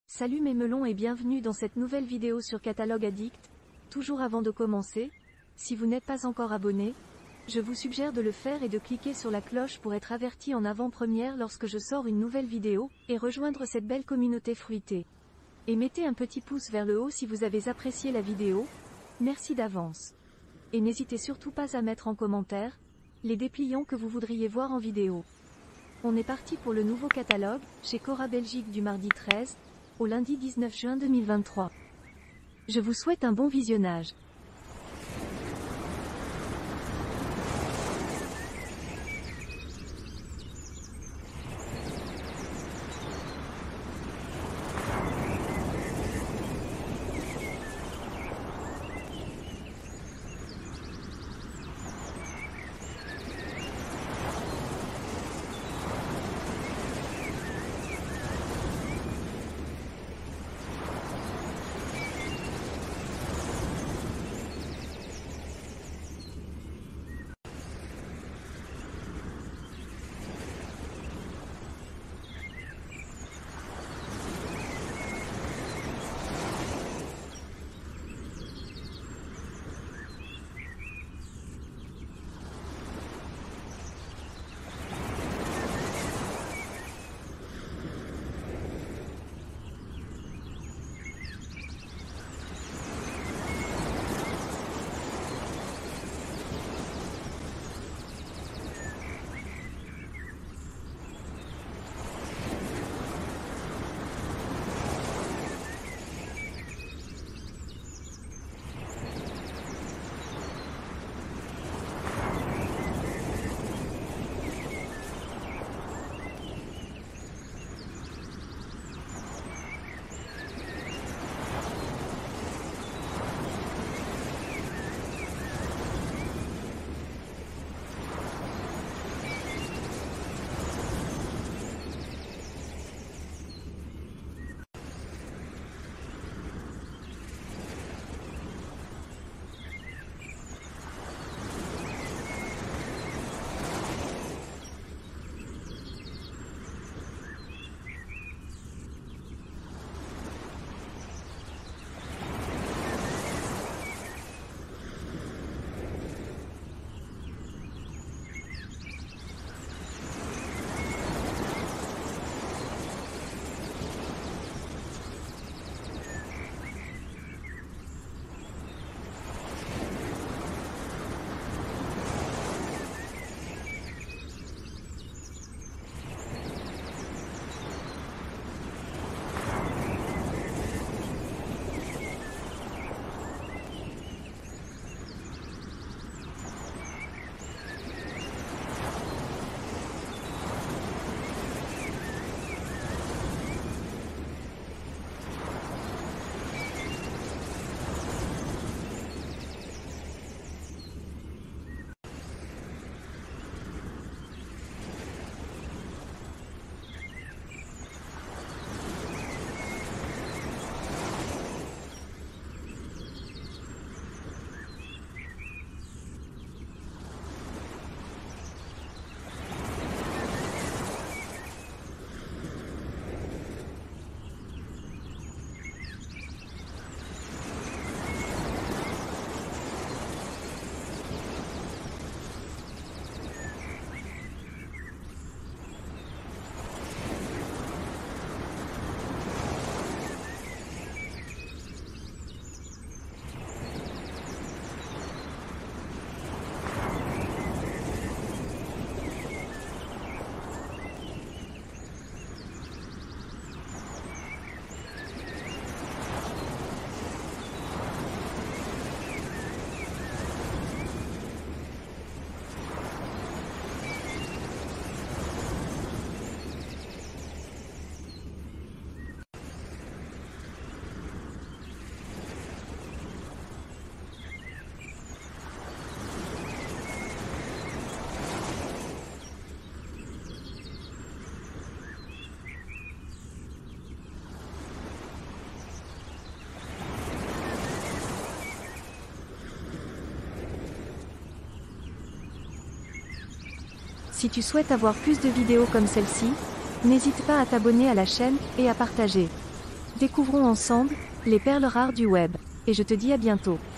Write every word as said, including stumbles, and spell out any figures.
Salut mes melons et bienvenue dans cette nouvelle vidéo sur Catalogue Addict. Toujours avant de commencer, si vous n'êtes pas encore abonné, je vous suggère de le faire et de cliquer sur la cloche pour être averti en avant-première lorsque je sors une nouvelle vidéo, et rejoindre cette belle communauté fruitée. Et mettez un petit pouce vers le haut si vous avez apprécié la vidéo, merci d'avance. Et n'hésitez surtout pas à mettre en commentaire les dépliants que vous voudriez voir en vidéo. On est parti pour le nouveau catalogue, chez Cora Belgique du mardi treize, au lundi dix-neuf juin deux mille vingt-trois. Je vous souhaite un bon visionnage. Si tu souhaites avoir plus de vidéos comme celle-ci, n'hésite pas à t'abonner à la chaîne, et à partager. Découvrons ensemble les perles rares du web. Et je te dis à bientôt.